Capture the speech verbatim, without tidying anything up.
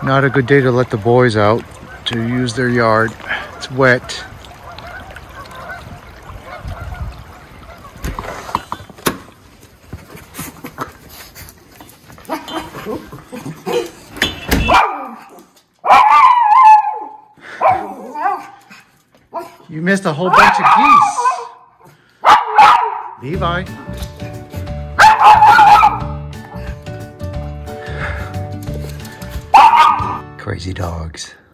Not a good day to let the boys out to use their yard. It's wet. You missed a whole bunch of geese. Levi. Crazy dogs.